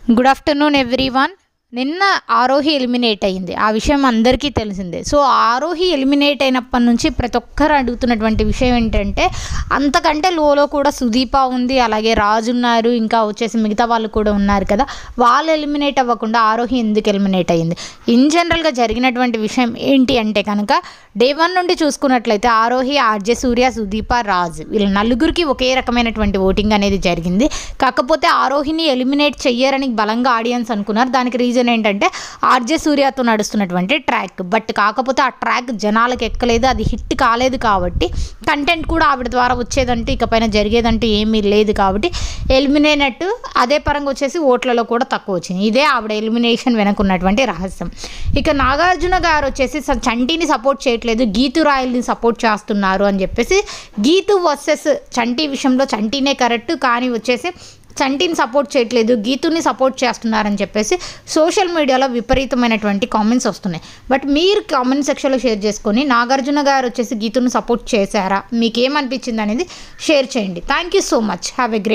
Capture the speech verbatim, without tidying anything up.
Good afternoon everyone. నిన్న Aarohi eliminate అయ్యింది, ఆ విషయం అందరికీ తెలిసిందే. సో ఆరోహి ఎలిమినేట్ అయినప్పటి నుంచి ప్రతి ఒక్కరు అడుగుతున్నటువంటి విషయం ఏంటంటే, అంతకంటే లోలో కూడా సుదీప ఉంది, అలాగే రాజు ఉన్నారు, ఇంకా వచ్చేసి మిగతా వాళ్ళు కూడా ఉన్నారు కదా, వాళ్ళు ఎలిమినేట్ అవ్వకుండా ఆరోహి ఎందుకు ఎలిమినేట్ అయ్యింది? ఇన్ జనరల్గా జరిగినటువంటి విషయం ఏంటి అంటే కనుక, డే వన్ నుండి చూసుకున్నట్లయితే ఆరోహి, ఆర్జే సూర్య, సుదీప, రాజు వీళ్ళ నలుగురికి ఒకే రకమైనటువంటి ఓటింగ్ అనేది జరిగింది. కాకపోతే ఆరోహిని ఎలిమినేట్ చెయ్యరని బలంగా ఆడియన్స్ అనుకున్నారు. దానికి రీజన్ ఏంటంటే ఆర్జే సూర్యతో నడుస్తున్నటువంటి ట్రాక్. బట్ కాకపోతే ఆ ట్రాక్ జనాలకు ఎక్కలేదు, అది హిట్ కాలేదు. కాబట్టి కంటెంట్ కూడా ఆవిడ ద్వారా వచ్చేదంటూ ఇకపైన జరిగేదంటూ ఏమీ లేదు. కాబట్టి ఎలిమినేట్ అదే పరంగా వచ్చేసి ఓట్లలో కూడా తక్కువ వచ్చింది. ఇదే ఆవిడ ఎలిమినేషన్ వెనుకున్నటువంటి రహస్యం. ఇక నాగార్జున గారు వచ్చేసి చంటిని సపోర్ట్ చేయట్లేదు, గీతు రాయల్ని సపోర్ట్ చేస్తున్నారు అని చెప్పేసి, గీతు వర్సెస్ చంటి విషయంలో చంటినే కరెక్ట్, కానీ వచ్చేసి చంటిని సపోర్ట్ చేయట్లేదు, గీతుని సపోర్ట్ చేస్తున్నారని చెప్పేసి సోషల్ మీడియాలో విపరీతమైనటువంటి కామెంట్స్ వస్తున్నాయి. బట్ మీరు కామెంట్ సెక్షన్లో షేర్ చేసుకొని నాగార్జున గారు వచ్చేసి గీతుని సపోర్ట్ చేశారా, మీకు ఏమనిపించింది అనేది షేర్ చేయండి. Thank you so much. Have a great